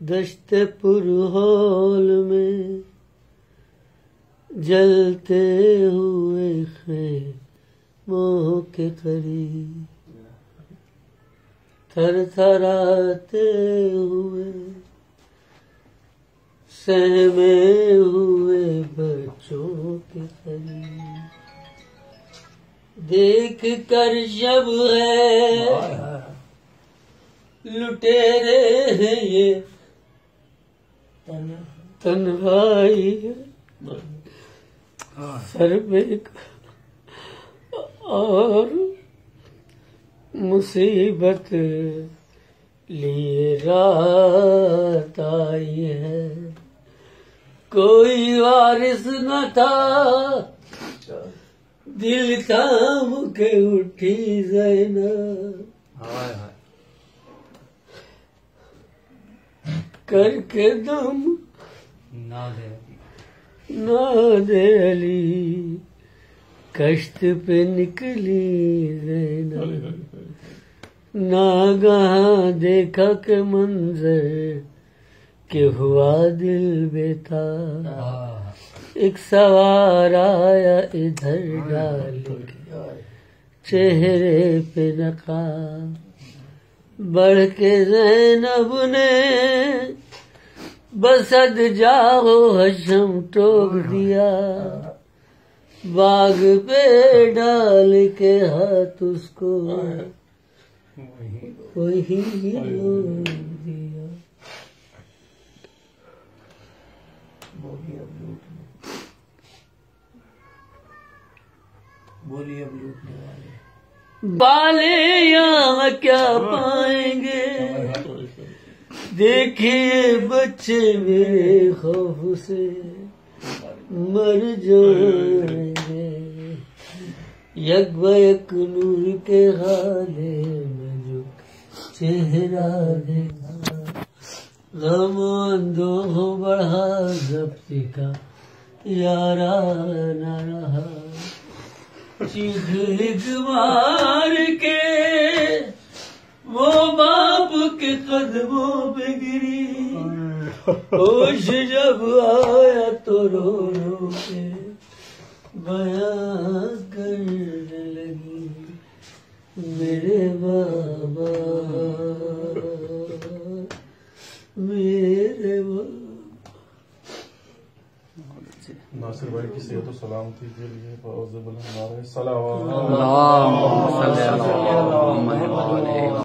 दश्ते पुरहौल में जलते हुए खेमों के करीब थरथराते हुए सहमे हुए बच्चों के करीब देख कर जब है लुटेरे हैं ये तन्हाई है सर पे और मुसीबत लिए रात आई है कोई वारिस न था दिल थाम के उठी ज़ैनब करके दम ना दे अली कश्त पे निकली ज़ैनब नागहां देखा के मंजर के हुआ दिल बेताब एक सवार आया इधर डाल के चेहरे पे नकाब बढ़ के ज़ैनब ने बसद जाओ हशम टोक दिया बाग पे डाल के हाथ उसको वही रोक दिया। बोलिए अब लूटने वाले बाले यहाँ क्या पाएंगे देखिए बच्चे मेरे खौफ से मर जाएंगे यक बयक नूर के हाले में जो चेहरा देखा गम अंधों बढ़ा जब्ती का यारा न रहा चीख मार के वो बाप के कदमों पे गिरी होश जब आया तो रो रो के बयां करने लगी मेरे बाबा मेरे बाबा। नासिर भाई की सेहत और सलामती के लिए सलाम